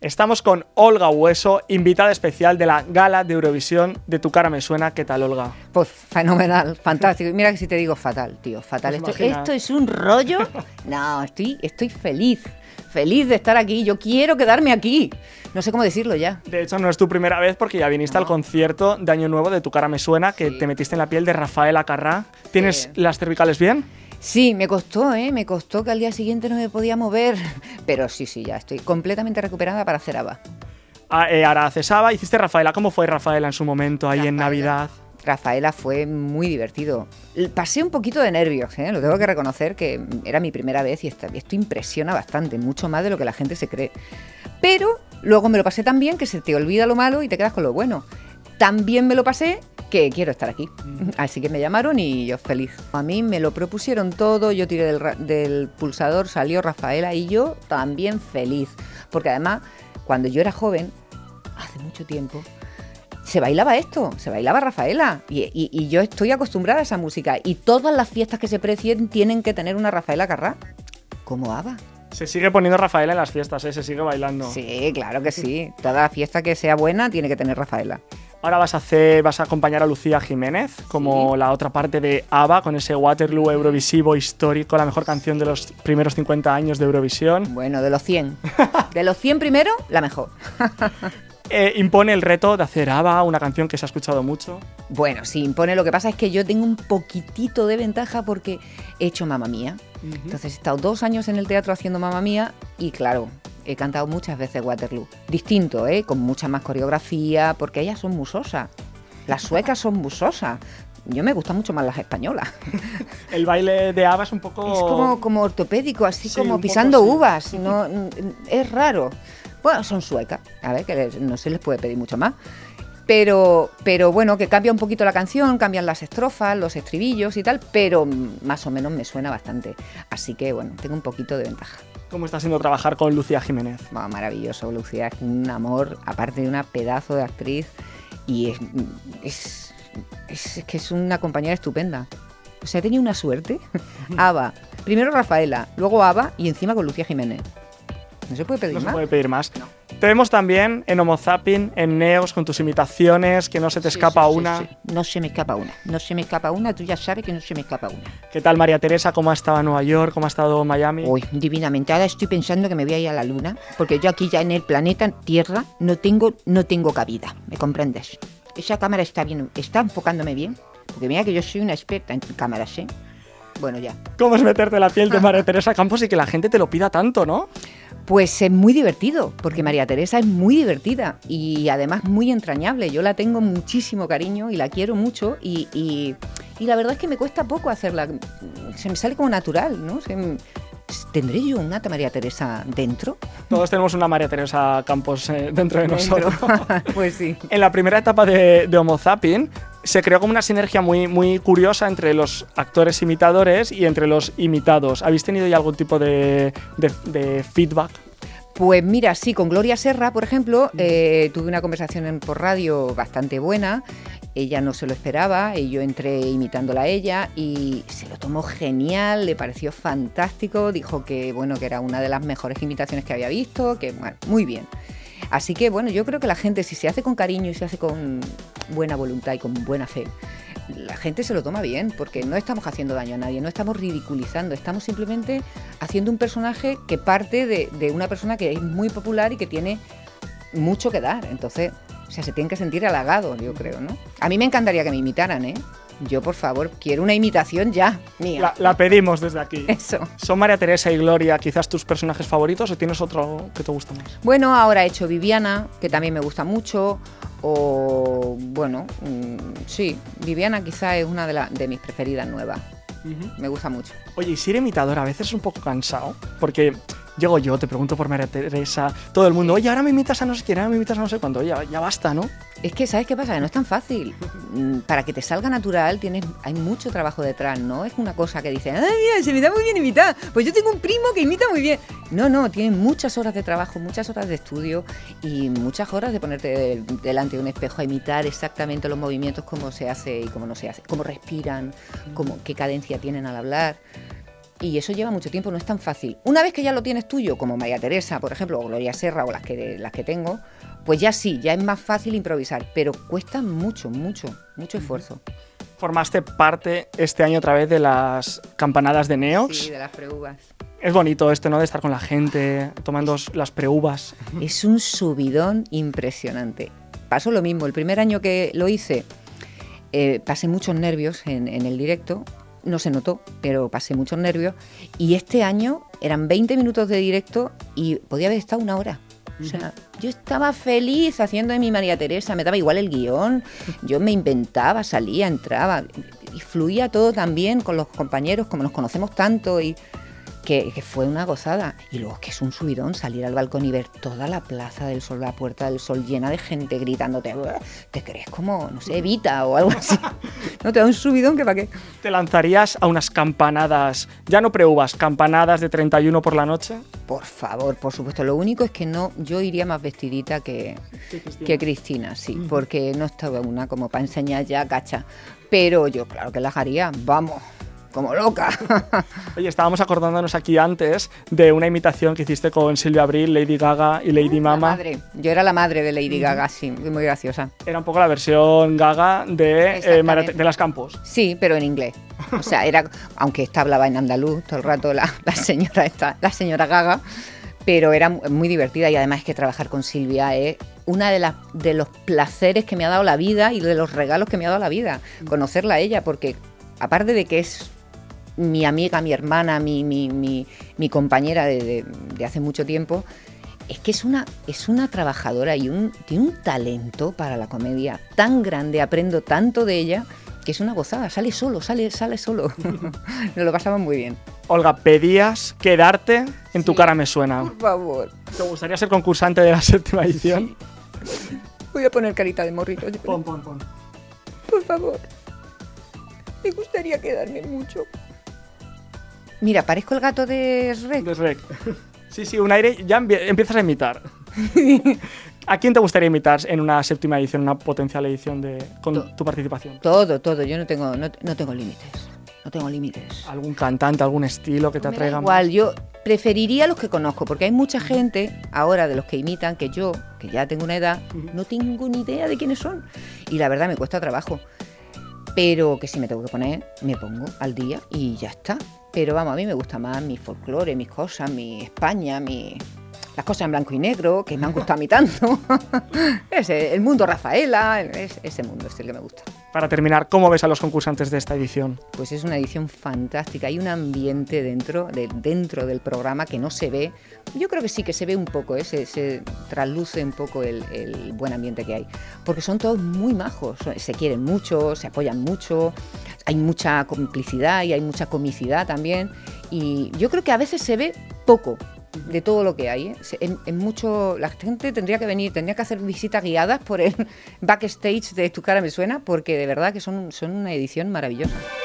Estamos con Olga Hueso, invitada especial de la Gala de Eurovisión de Tu cara me suena. ¿Qué tal, Olga? Pues fenomenal, fantástico. Y mira que si te digo fatal, tío, fatal. Esto es un rollo. No, estoy feliz de estar aquí. Yo quiero quedarme aquí. No sé cómo decirlo ya. De hecho, no es tu primera vez porque ya viniste al concierto de Año Nuevo de Tu cara me suena, que te metiste en la piel de Rafaela Carrà. ¿Tienes las cervicales bien? Sí, me costó que al día siguiente no me podía mover. Pero sí, ya estoy completamente recuperada para hacer ABBA. Ahora haces ABBA, hiciste Rafaela. ¿Cómo fue Rafaela en su momento ahí en Navidad? Rafaela fue muy divertido. Pasé un poquito de nervios, lo tengo que reconocer, que era mi primera vez y esto impresiona bastante, mucho más de lo que la gente se cree. Pero luego me lo pasé tan bien que se te olvida lo malo y te quedas con lo bueno. También me lo pasé que quiero estar aquí. Así que me llamaron y yo feliz. A mí me lo propusieron todo, yo tiré del pulsador, salió Rafaela y yo también feliz. Porque además, cuando yo era joven, hace mucho tiempo, se bailaba esto, se bailaba Rafaela y yo estoy acostumbrada a esa música y todas las fiestas que se precien tienen que tener una Rafaela Carrà, como ABBA. Se sigue poniendo Rafaela en las fiestas, se sigue bailando. Sí, claro que sí. Toda fiesta que sea buena tiene que tener Rafaela. Ahora vas a acompañar a Lucía Jiménez como la otra parte de ABBA con ese Waterloo Eurovisivo histórico, la mejor canción de los primeros 50 años de Eurovisión. Bueno, de los 100. De los 100 primero, la mejor. Impone el reto de hacer ABBA, una canción que se ha escuchado mucho. Bueno, sí, impone. Lo que pasa es que yo tengo un poquitito de ventaja porque he hecho Mamma Mía. Entonces he estado 2 años en el teatro haciendo Mamma Mía y claro, he cantado muchas veces Waterloo. Distinto, con mucha más coreografía, porque ellas son musosas. Las suecas son musosas. Yo me gustan mucho más las españolas. El baile de ABBA es un poco... Es como ortopédico, así sí, como pisando uvas. No, es raro. Bueno, son suecas. A ver, que no se les puede pedir mucho más. Pero bueno, que cambia un poquito la canción, cambian las estrofas, los estribillos y tal, pero más o menos me suena bastante. Así que bueno, tengo un poquito de ventaja. ¿Cómo está siendo trabajar con Lucía Jiménez? Oh, maravilloso, Lucía es un amor, aparte de una pedazo de actriz, y es que es una compañera estupenda. O sea, he tenido una suerte. ABBA, primero Rafaela, luego ABBA y encima con Lucía Jiménez. No se puede pedir más. No se puede pedir más. No. Te vemos también en Homo Zapping, en Neos, con tus imitaciones, que no se te escapa una. Sí. No se me escapa una, tú ya sabes que no se me escapa una. ¿Qué tal María Teresa? ¿Cómo ha estado en Nueva York? ¿Cómo ha estado en Miami? Uy, divinamente. Ahora estoy pensando que me voy a ir a la luna, porque yo aquí ya en el planeta Tierra no tengo cabida, ¿me comprendes? Esa cámara está enfocándome bien, porque mira que yo soy una experta en cámaras, ¿eh? Bueno, ya. ¿Cómo es meterte la piel de María Teresa Campos y que la gente te lo pida tanto, no? Pues es muy divertido, porque María Teresa es muy divertida y además muy entrañable. Yo la tengo muchísimo cariño y la quiero mucho y la verdad es que me cuesta poco hacerla. Se me sale como natural, ¿no? ¿Tendré yo una María Teresa dentro? Todos tenemos una María Teresa Campos dentro de nosotros. Pues sí. En la primera etapa de Homo Zapping se creó como una sinergia muy curiosa entre los actores imitadores y entre los imitados. ¿Habéis tenido ya algún tipo de feedback? Pues mira, sí, con Gloria Serra, por ejemplo, tuve una conversación por radio bastante buena. Ella no se lo esperaba y yo entré imitándola a ella y se lo tomó genial, le pareció fantástico, dijo que bueno, que era una de las mejores imitaciones que había visto, que bueno, muy bien. Así que bueno, yo creo que la gente, si se hace con cariño y se hace con buena voluntad y con buena fe, la gente se lo toma bien, porque no estamos haciendo daño a nadie, no estamos ridiculizando, estamos simplemente haciendo un personaje que parte de una persona que es muy popular y que tiene mucho que dar. Entonces, o sea, se tienen que sentir halagados, yo creo, ¿no? A mí me encantaría que me imitaran, ¿eh? Yo, por favor, quiero una imitación ya, mía. La pedimos desde aquí. Eso. ¿Son María Teresa y Gloria quizás tus personajes favoritos o tienes otro que te gusta más? Bueno, ahora he hecho Viviana, que también me gusta mucho. O, bueno, sí, Viviana quizás es una de mis preferidas nuevas. Me gusta mucho. Oye, y ser imitador a veces es un poco cansado, porque llego yo, te pregunto por María Teresa, todo el mundo, oye, ahora me imitas a no sé quién, ahora me imitas a no sé cuándo, oye, ya basta, ¿no? Es que, ¿sabes qué pasa? Que no es tan fácil. Para que te salga natural hay mucho trabajo detrás, ¿no? Es una cosa que dicen, ¡ay, mira, se me da muy bien imitar! Pues yo tengo un primo que imita muy bien. No, tienen muchas horas de trabajo, muchas horas de estudio y muchas horas de ponerte delante de un espejo a imitar exactamente los movimientos, cómo se hace y cómo no se hace, cómo respiran, qué cadencia tienen al hablar. Y eso lleva mucho tiempo, no es tan fácil. Una vez que ya lo tienes tuyo, como María Teresa, por ejemplo, o Gloria Serra, o las que tengo, pues ya sí, ya es más fácil improvisar, pero cuesta mucho esfuerzo. Formaste parte este año otra vez de las campanadas de Neox. Sí, de las preuvas. Es bonito esto, ¿no? De estar con la gente, tomando las preuvas. Es un subidón impresionante. Pasó lo mismo, el primer año que lo hice, pasé muchos nervios en el directo. No se notó, pero pasé muchos nervios. Y este año eran 20 minutos de directo y podía haber estado 1 hora. O sea, yo estaba feliz haciendo de mi María Teresa, me daba igual el guión, yo me inventaba, salía, entraba, y fluía todo tan bien con los compañeros, como nos conocemos tanto, y que fue una gozada. Y luego es que es un subidón salir al balcón y ver toda la Plaza del Sol, la Puerta del Sol llena de gente gritándote, te crees como, no sé, Evita o algo así. No, te da un subidón que para qué. ¿Te lanzarías a unas campanadas, ya no preuvas, campanadas de 31 por la noche? Por favor, por supuesto. Lo único es que no, yo iría más vestidita que Cristina, sí, porque no estaba una como para enseñar ya cacha. Pero yo claro que las haría, vamos, como loca. Oye, estábamos acordándonos aquí antes de una imitación que hiciste con Silvia Abril, Lady Gaga y Lady Mama. Madre. Yo era la madre de Lady Gaga, sí, muy graciosa. Era un poco la versión Gaga de Las Campos. Sí, pero en inglés. O sea, era, aunque esta hablaba en andaluz todo el rato la señora Gaga, pero era muy divertida, y además es que trabajar con Silvia es una de los placeres que me ha dado la vida y de los regalos que me ha dado la vida, conocerla a ella, porque aparte de que es mi amiga, mi hermana, mi compañera de hace mucho tiempo, es que es una trabajadora y tiene un talento para la comedia tan grande, aprendo tanto de ella, que es una gozada, sale solo. Nos lo pasamos muy bien. Olga, pedías quedarte en Tu cara me suena. Por favor. ¿Te gustaría ser concursante de la 7ª edición? Sí. Voy a poner carita de morrito. Pon. Por favor. Me gustaría quedarme mucho. Mira, parezco el gato de Shrek. De Shrek. Sí, un aire, ya empiezas a imitar. ¿A quién te gustaría imitar en una 7ª edición, una potencial edición con tu participación? Todo. Yo no tengo límites. No tengo límites. ¿Algún cantante, algún estilo que te atraiga? Igual, yo preferiría los que conozco, porque hay mucha gente ahora de los que imitan que yo, que ya tengo una edad, no tengo ni idea de quiénes son. Y la verdad me cuesta trabajo. Pero que si me tengo que poner, me pongo al día y ya está. Pero vamos, a mí me gusta más mi folclore, mis cosas, mi España, las cosas en blanco y negro, que me han gustado a mí tanto. El mundo Rafaela, ese mundo es el que me gusta. Para terminar, ¿cómo ves a los concursantes de esta edición? Pues es una edición fantástica, hay un ambiente dentro del programa que no se ve. Yo creo que sí que se ve un poco, se trasluce un poco el buen ambiente que hay, porque son todos muy majos, se quieren mucho, se apoyan mucho, hay mucha complicidad y hay mucha comicidad también, y yo creo que a veces se ve poco de todo lo que hay, ¿eh? En mucho, la gente tendría que hacer visitas guiadas por el backstage de Tu cara me suena, porque de verdad que son una edición maravillosa.